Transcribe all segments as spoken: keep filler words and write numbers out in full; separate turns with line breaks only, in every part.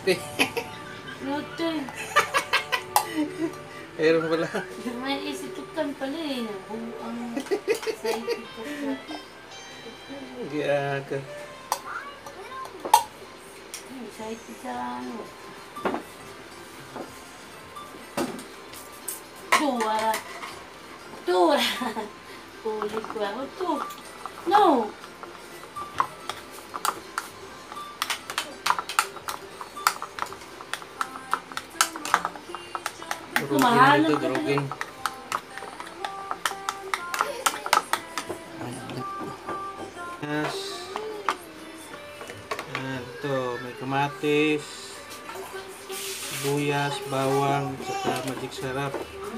Lote.
Lote.
Meron pala.
May isitukan pala eh. Ang sa isitukan.
Giyaga.
Sa isitukan ano. Tua. Tua. Puli ko ako to. No.
Drugin ito, drugin. Yes. Yan, ito. May kamatis, sibuyas, bawang, saka magic sarap.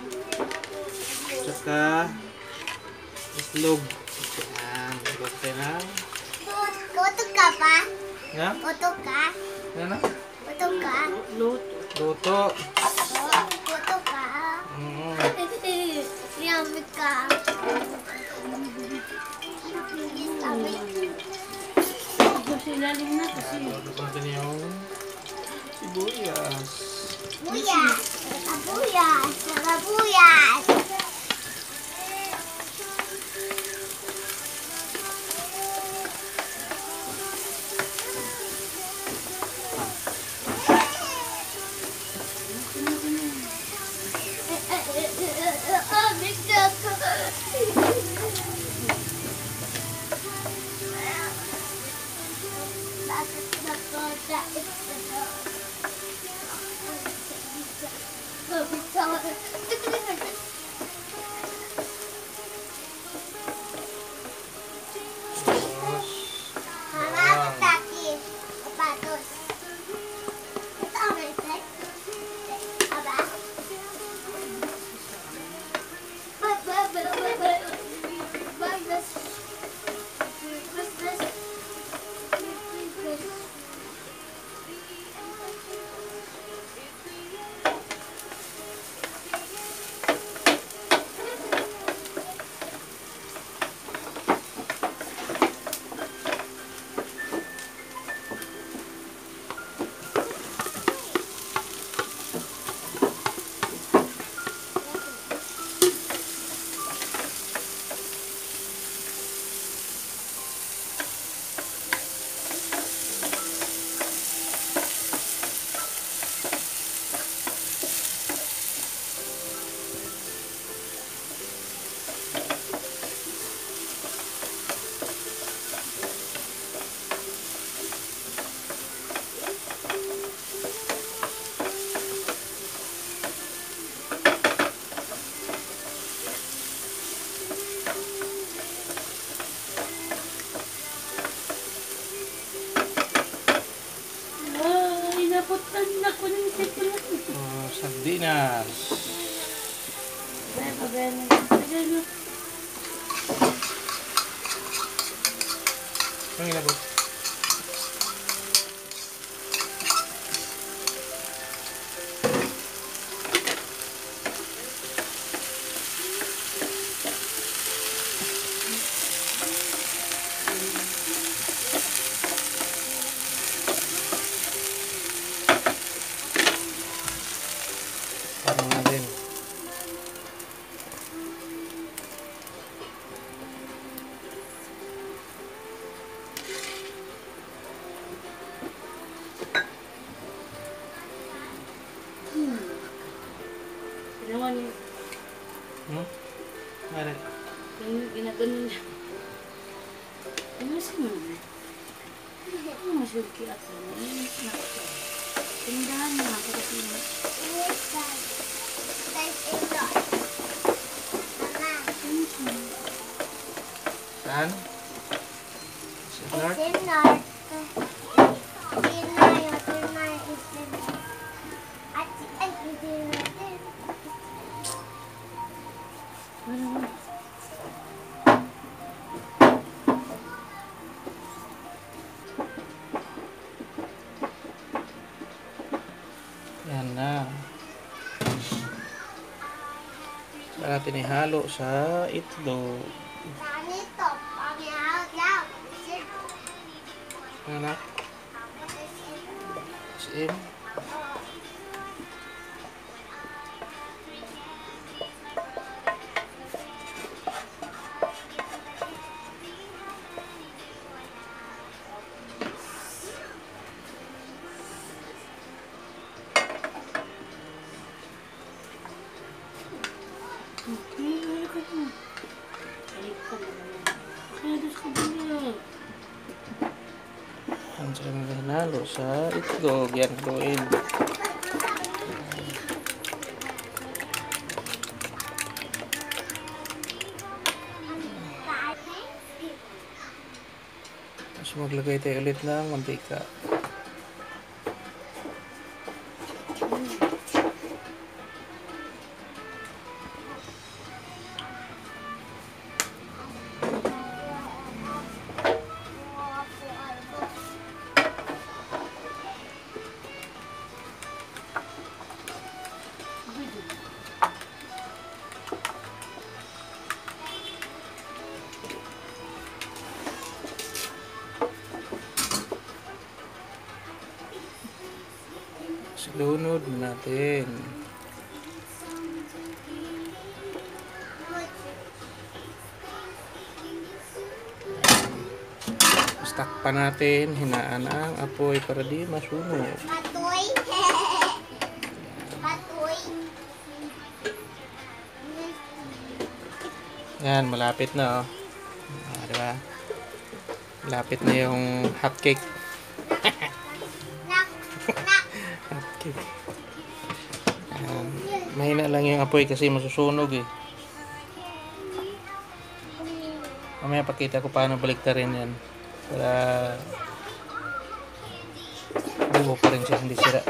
Saka islog. Yan, buti na.
Luto ka pa?
Yan?
Luto ka?
Yan na?
Luto ka?
Luto.
Luto.
Luto ka?
Mm.
Yummy ka.
Ito silalim na kasi.
Ano ba natin yung sibuyas?
Buyas! Nakabuyas! Nakabuyas! Ah, bigla ka! Bakit nakoda ito?
Tapos,
Mama, taki. Kapatos. Ito ang may set. Aba? Ba, ba, ba, ba, ba. Bagas. Christmas. Christmas.
Ay, naputan na ko ng sipon na.
oh, sardinas.
Ay, pagano. Pagano.
Ang ilabot. Ano na din.
Ginawa niya.
Hmm? Mare.
Yung ginaganon niya. Ano sa mga? Ano masulki ako? Tindahan na ako kasi.
Yes, Dad. There's a lot. Mama.
Saan? Sa Clark?
It's in north. Tinay, tinay, is in at ay, hindi natin.
Ano?
Yan na. Saka natin ihalo sa itlog.
Ganito, pangyaw-yaw.
Anak. Sin.
Hmm, balik ka po. Balik ka naman. Kaya doon sa kabila.
Ang saka hinalo sa itlog. Yan, haluin. Tapos maglagay tayo ulit ng mantika. Silunod natin. Takpan natin, hinaan ang apoy para di masunog.
Patoy. Patoy.
Yan, malapit na oh. Ah, diba? Malapit na yung hotcake.
Nak. Nak.
Hotcake. Yan. Mahina lang yung apoy kasi masusunog eh. Mamaya pakita ko paano baliktarin yan. Para buo pa rin siya, hindi sira.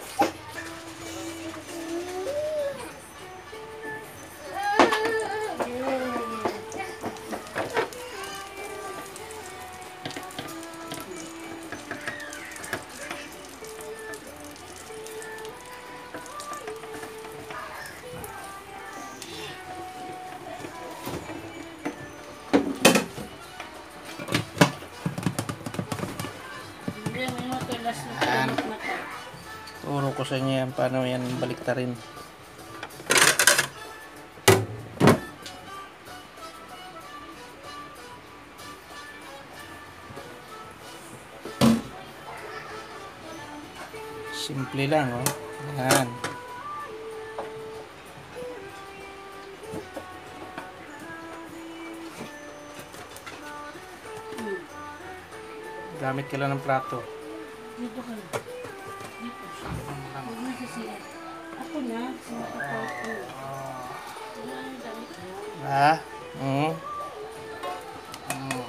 Yan. Turo ko sa inyo yan paano yan baliktarin. Simple lang oh. Yan. Gamit ka lang ng plato.
Dito ka na. Dito. Huwag na sa siya. Ako na. Sinapapa ako. Wala yung damit mo.
Ha? Mm. Mm.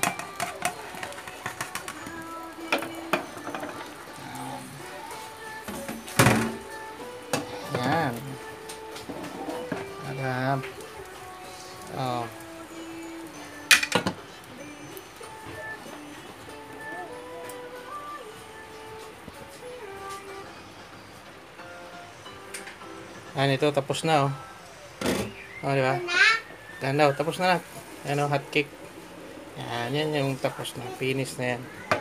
Yan. Agam. Oh. Yan, ito tapos na oh. Oh, di ba? Yan daw, tapos na na. Yan oh, hot cake. Yan, yan yung tapos na. Finish na yan.